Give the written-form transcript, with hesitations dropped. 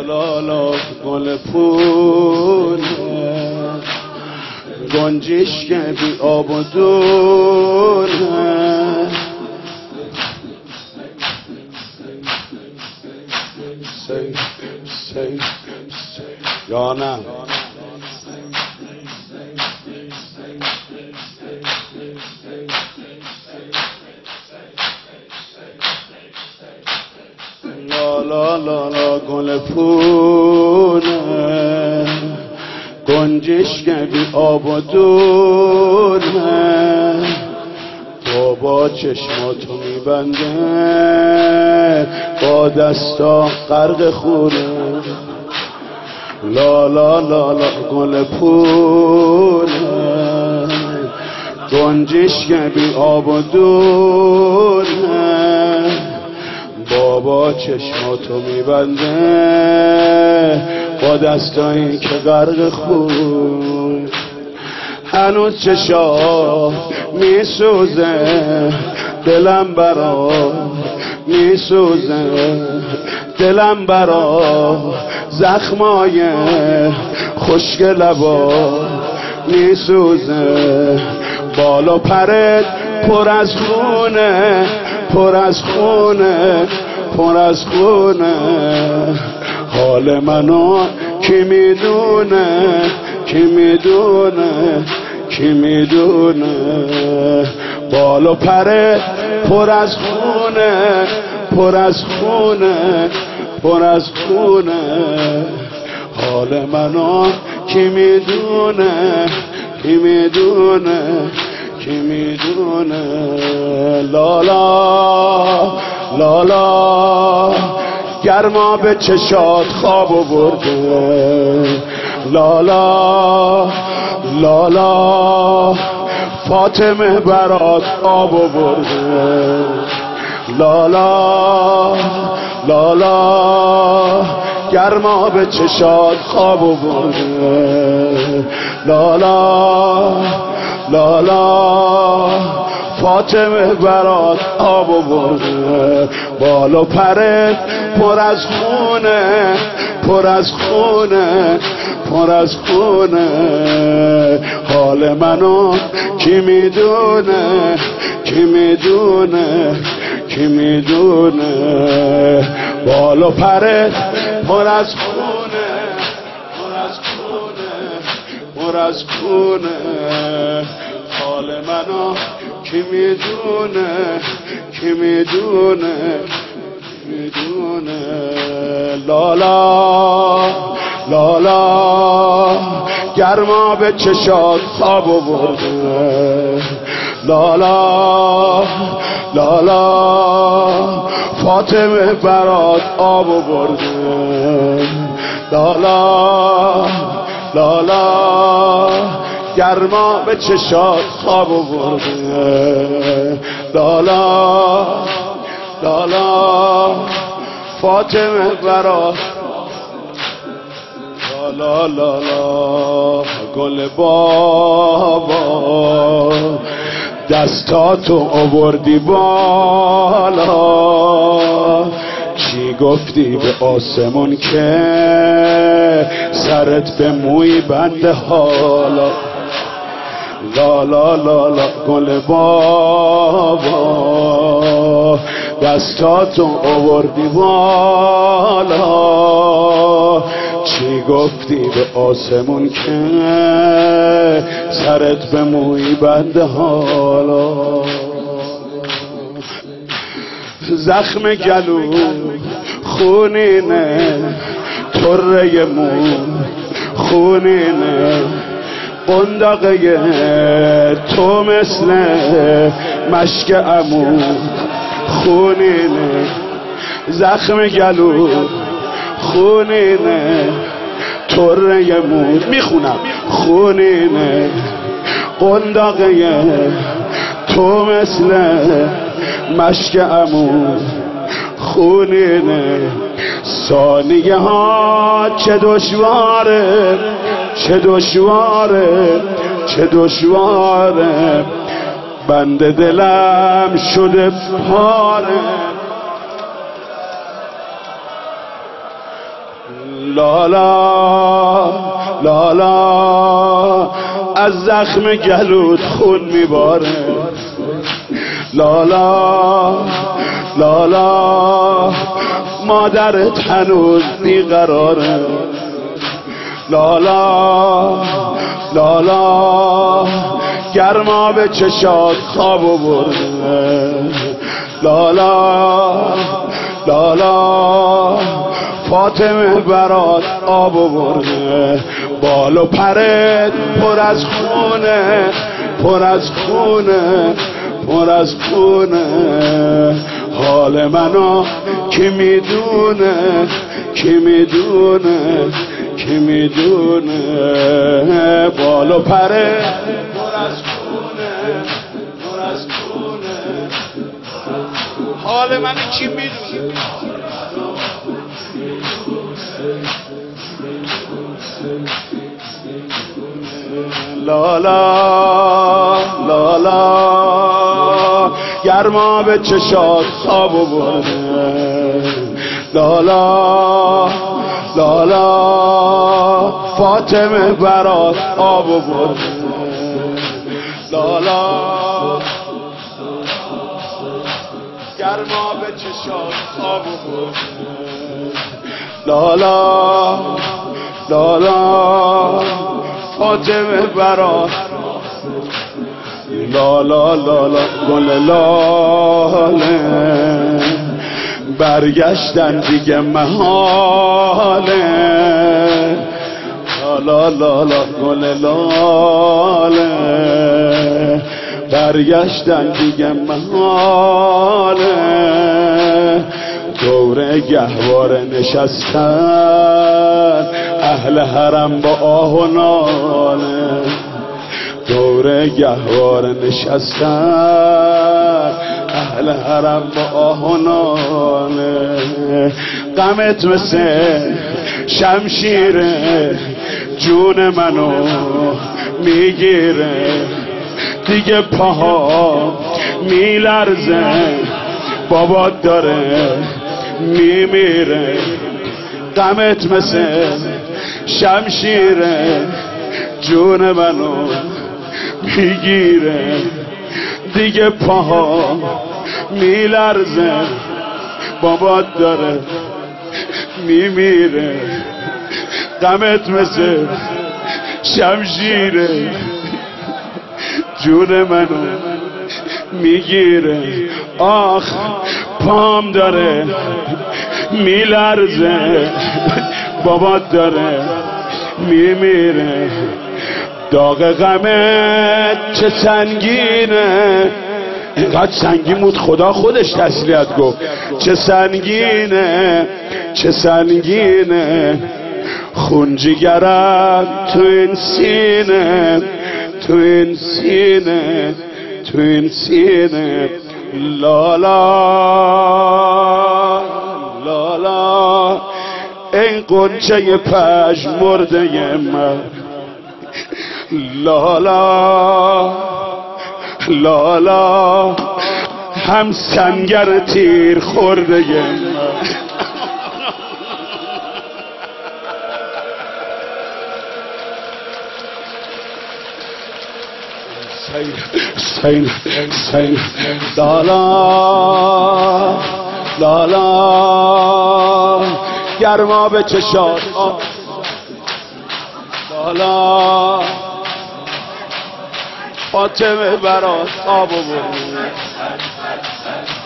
لا لا گل پونه گنجش که بی آب و دونه سی یا نه لا لا لا لا گل پونه گنجش که بی آب و دونه بابا چشماتو میبنده با دستا غرق خونه لا لا لا لا گل پونه گنجش که بی آب و دونه بابا چشماتو میبنده با دستایی که غرق خون هنوز چشات میسوزه دلم برا میسوزه دلم برا زخمای خشک لبا میسوزه بالا پرت پر از خونه پر از خونه پر از خونه حال منو کی میدونه کی میدونه کی میدونه بالا پره پر از خونه پر از خونه پر از خونه حال منو کی میدونه کی میدونه کی میدونه لالا لالا گرما به چشات خواب آورده لالا لالا فاطمه برات آب آورده لالا لالا گرما به چشات خواب آورده لالا لالا فاطمه برات آب آورده بالا پره پر از خونه پر از خونه پر از خونه حال منو کی میدونه کی میدونه کی میدونه بالا پره پر از خونه پر از خونه پر از خونه حال منو کی میدونه کی میدونه میدونه لالا لالا گرما به چشات خواب آورده لالا لالا فاطمه برات آب آورده لالا لالا گرما به چشات خواب آورده لالا لالا فاطمه برات لا لا لا گل بابا دستاتو آوردی بالا چی گفتی به آسمون که سرت به موی بنده حالا لا لا لا لا گل بابا دستاتو آوردی بالا چی گفتی به آسمون که سرت به موی بنده حالا زخم گلو خونینه طره مو خونینه قنداقه تو مثل مشک عمو خونینه زخم گلو خونینه طره مو میخونم خونینه قنداقه تو مثل مشک عمو خونینه ثانیه ها چه دشواره چه دشواره چه دشواره بند دلم شده پاره لالا لالا از زخم گلوت خون میباره لالا لالا مادرت هنوز بیقراره لالا لالا گرما به چشات خوابو برده لالا لالا فاطمه برات آبو برده بال و پرت پر از خونه پر از خونه پر از خونه حال منو کی میدونه کی میدونه کی میدونه بال و پرت پر از خونه پر از خونه حال منو کی میدونه لالا لالا گرما به چشات خوابو برده لالا لالا فاطمه برات آبو برده لالا گرما به چشات خوابو برده لالا لالا فاطمه برات لالا لالا گل لاله برگشتن دیگه محاله لالا لالا گل لاله برگشتن دیگه محاله دور گهواره نشستن اهل حرم با آه و ناله دور گهواره نشستن اهل حرم با آه و ناله غمت مثل شمشیره جون منو میگیره دیگه پاها میلرزه بابات داره میمیره غمت مثل شمشیره جون منو میگیره دیگه پاها میلرزه بابات داره میمیره غمت مثل شمشیره جون منو میگیره آخ پام داره میلرزه بابات داره میمیره داغ غمت چه سنگینه اینقدر سنگین بود خدا خودش تسلیت گفت چه سنگینه چه سنگینه خون جگرم تو این سینه تو این سینه تو این سینه لالا لالا این قنچه پژمرده من لالا لالا هم سنگر تیر خورده من سین سین لالا لالا گرما به چشات لالا فاطمه برات آب و